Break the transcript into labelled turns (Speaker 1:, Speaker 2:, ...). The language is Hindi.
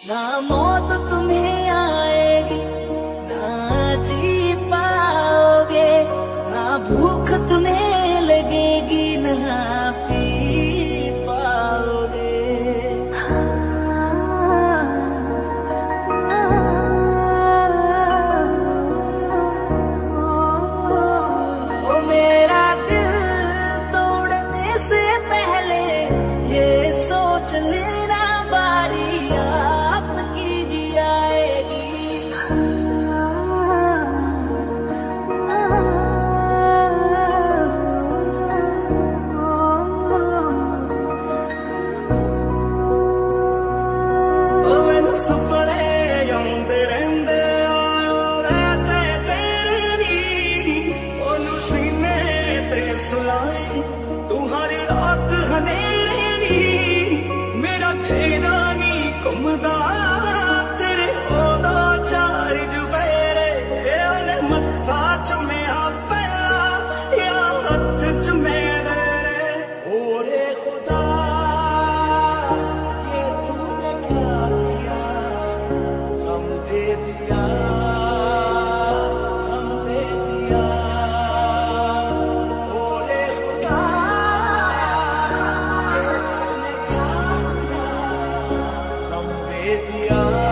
Speaker 1: ना मौत तुम्हें आएगी, ना जी पाओगे, ना भूख तुम्हें लगेगी, ना पी पाओगे। ओ मेरा दिल तोड़ने से पहले ये सोच लेना, बारी आपकी भी आएगी। ओ मैनू सुपने आउंदे रहिंदे आयो रहते तेरी, ओनू सीने ते सुलाई तू हर रात हनेरी। मेरा चेहरा नी घुमदा तेरे ओदा चार जुबेरे, ओने मत्था चुमिया पहला या हथ च मेरे। ओरे खुदा ये तूने क्या किया, हम दे दिया, हम दे दिया। ओरे खुदा ये तूने क्या किया, हम दे दिया।